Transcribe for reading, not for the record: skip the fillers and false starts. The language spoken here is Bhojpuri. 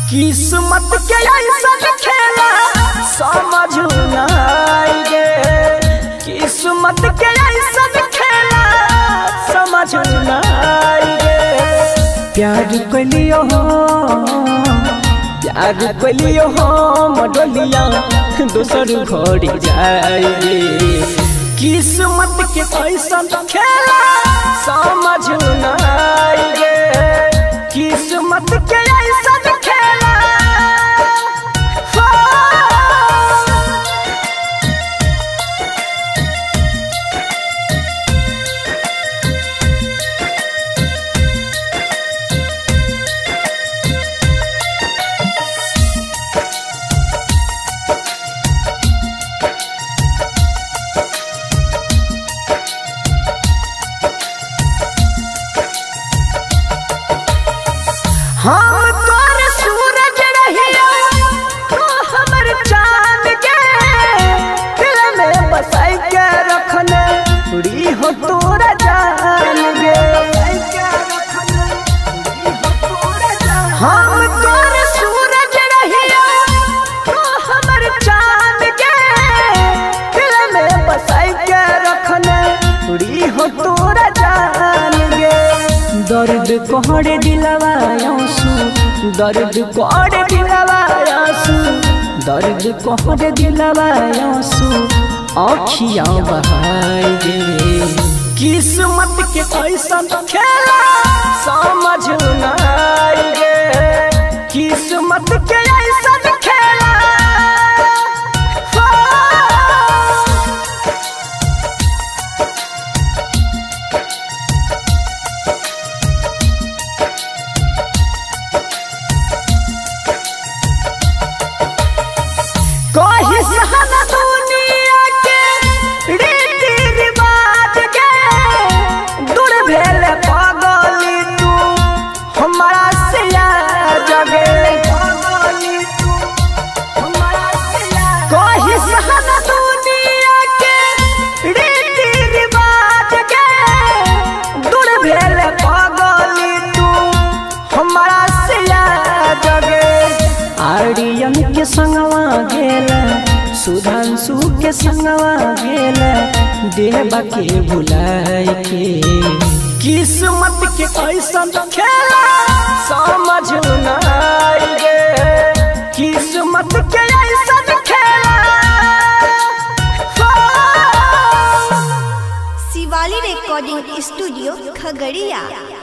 किस्मत के ऐसा खेला समझ न आएगे, किस्मत के ऐसा खेला समझ न आएगे। प्यार कलियो हो, प्यार कलियो हो मडलिया दोसर घड़ी जाएगे। किस्मत के ऐसा खेला समझ न आएगे, किस्मत के ऐसा खेला। हम तोर सूरज रहिया तो हमर चांद के दिल में बसाई के रखने उड़ी हो तोरा जान गे। हम तोर सूरज रहिया तो हमर चांद के दिल में बसाई के रखने उड़ी हो तोरा जान गे। दर्द कोहरे दिलवा आंसू, दर्द कोहरे दिलवा आंसू, दर्द कोहरे दिलवा आंसू आँखियाँ बहाएंगे। किस्मत के ऐसा खेला समझ न आएगे, किस्मत के ऐसा खेला। कोई सहना दुनिया के रीति रिवाज के दूर भेले पागली तू हमारा से जगे। कोई सहना दुनिया के रीति रिवाज के दूर भेले पागली तू हमारा से जगे। आर्यन के संगवा गेला, सुधांशु के संगवा गेला, देवा के भुलाए के। किस्मत के ऐसा खेला समझ न आएगे, किस्मत के ऐसा खेला। Shivali recording studio Khagaria.